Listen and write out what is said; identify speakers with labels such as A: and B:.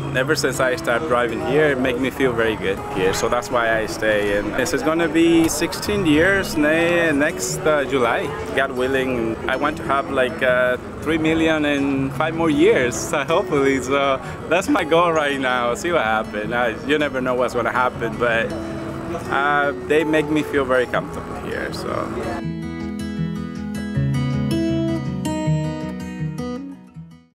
A: ever since I started driving here, it makes me feel very good here. So that's why I stay. And this is going to be 16 years next July. God willing, I want to have like 3 million in 5 more years, hopefully. So that's my goal right now. See what happens. You never know what's going to happen, but they make me feel very comfortable here. So.